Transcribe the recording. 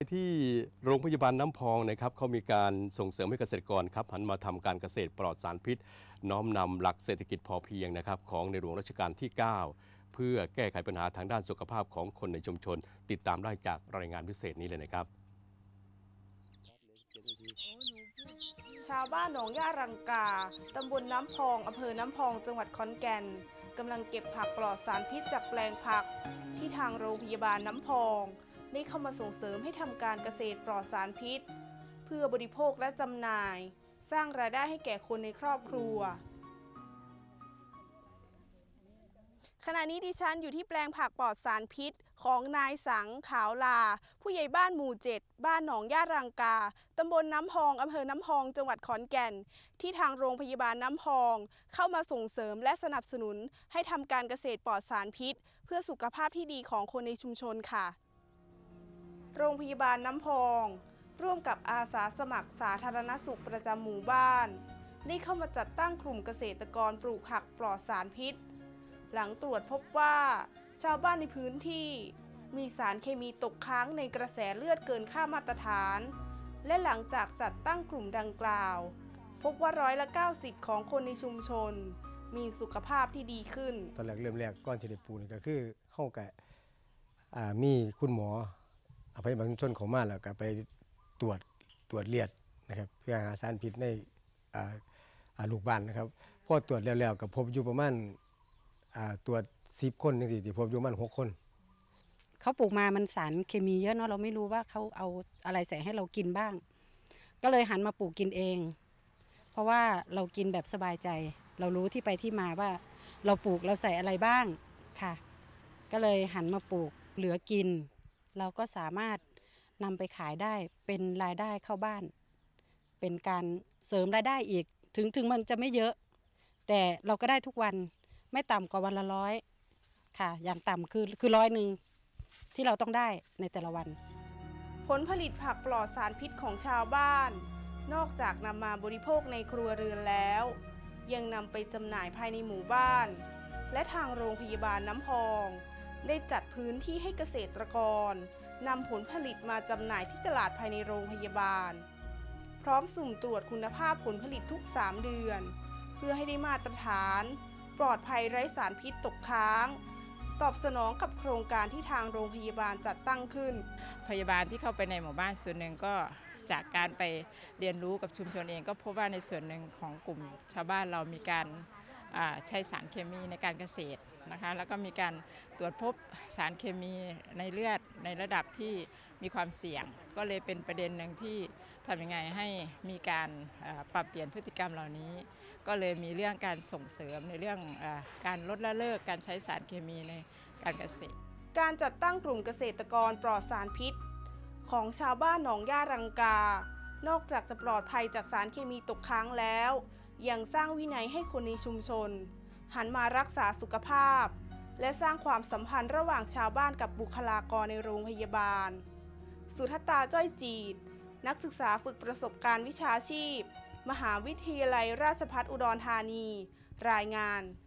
ที่โรงพยาบาลน้ำพองนะครับเขามีการส่งเสริมให้เกษตรกรครับหันมาทำการเกษตรปลอดสารพิษน้อมนำหลักเศรษฐกิจพอเพียงนะครับของในหลวงรัชกาลที่ 9 เพื่อแก้ไขปัญหาทางด้านสุขภาพของคนในชุมชนติดตามได้จากรายงานพิเศษนี้เลยนะครับชาวบ้านหนองย่ารังกาตำบลน้ำพองอำเภอน้ำพองจังหวัดขอนแก่นกำลังเก็บผักปลอดสารพิษจากแปลงผักที่ทางโรงพยาบาลน้ำพองได้เข้ามาส่งเสริมให้ทำการเกษตรปลอดสารพิษเพื่อบริโภคและจำหน่ายสร้างรายได้ให้แก่คนในครอบครัวขณะนี้ดิฉันอยู่ที่แปลงผักปลอดสารพิษของนายสังขาวลาผู้ใหญ่บ้านหมู่ 7บ้านหนองย่ารังกาตำบลน้ำพองอำเภอน้ำพองจังหวัดขอนแก่นที่ทางโรงพยาบาลน้ำพองเข้ามาส่งเสริมและสนับสนุนให้ทำการเกษตรปลอดสารพิษเพื่อสุขภาพที่ดีของคนในชุมชนค่ะโรงพยาบาลน้ำพองร่วมกับอาสาสมัครสาธารณสุขประจำหมู่บ้านได้เข้ามาจัดตั้งกลุ่มเกษตรกรปลูกผักปลอดสารพิษหลังตรวจพบว่าชาวบ้านในพื้นที่มีสารเคมีตกค้างในกระแสเลือดเกินค่ามาตรฐานและหลังจากจัดตั้งกลุ่มดังกล่าวพบว่า90%ของคนในชุมชนมีสุขภาพที่ดีขึ้นตอนแรกเริ่มแรกก้อนสิริปูนี่ก็คือเข้ากับมีคุณหมอพยาบาลชุมชนของมาแล้วก็ไปตรวจเลือดนะครับเพื่อหาสารพิษในลูกบ้านนะครับพอตรวจแล้วก็พบอยู่ประมาณตรวจ10 คนนี่สิที่พบอยู่ประมาณ6 คนเขาปลูกมามันสารเคมีเยอะเนาะเราไม่รู้ว่าเขาเอาอะไรใส่ให้เรากินบ้างก็เลยหันมาปลูกกินเองเพราะว่าเรากินแบบสบายใจเรารู้ที่ไปที่มาว่าเราปลูกเราใส่อะไรบ้างค่ะก็เลยหันมาปลูกเหลือกินเราก็สามารถนำไปขายได้เป็นรายได้เข้าบ้านเป็นการเสริมรายได้อีกถึงมันจะไม่เยอะแต่เราก็ได้ทุกวันไม่ต่ำกว่าวันละ100ค่ะอย่างต่ำคือ100ที่เราต้องได้ในแต่ละวันผลผลิตผักปลอดสารพิษของชาวบ้านนอกจากนำมาบริโภคในครัวเรือนแล้วยังนำไปจำหน่ายภายในหมู่บ้านและทางโรงพยาบาลน้ำพองได้จัดพื้นที่ให้เกษตรกรนำผลผลิตมาจำหน่ายที่ตลาดภายในโรงพยาบาลพร้อมสุ่มตรวจคุณภาพผลผลิตทุก3 เดือนเพื่อให้ได้มาตรฐานปลอดภัยไร้สารพิษตกค้างตอบสนองกับโครงการที่ทางโรงพยาบาลจัดตั้งขึ้นพยาบาลที่เข้าไปในหมู่บ้านส่วนหนึ่งก็จากการไปเรียนรู้กับชุมชนเองก็พบว่าในส่วนหนึ่งของกลุ่มชาวบ้านเรามีการใช้สารเคมีในการเกษตรนะคะแล้วก็มีการตรวจพบสารเคมีในเลือดในระดับที่มีความเสี่ยงก็เลยเป็นประเด็นหนึ่งที่ทำยังไงให้มีการปรับเปลี่ยนพฤติกรรมเหล่านี้ก็เลยมีเรื่องการส่งเสริมในเรื่องการลดละเลิกการใช้สารเคมีในการเกษตรการจัดตั้งกลุ่มเกษตรกรปลอดสารพิษของชาวบ้านหนองย่ารังกานอกจากจะปลอดภัยจากสารเคมีตกค้างแล้วยังสร้างวินัยให้คนในชุมชนหันมารักษาสุขภาพและสร้างความสัมพันธ์ระหว่างชาวบ้านกับบุคลากรในโรงพยาบาลสุทัตตาจ้อยจีดนักศึกษาฝึกประสบการณ์วิชาชีพมหาวิทยาลัยราชภัฏอุดรธานีรายงาน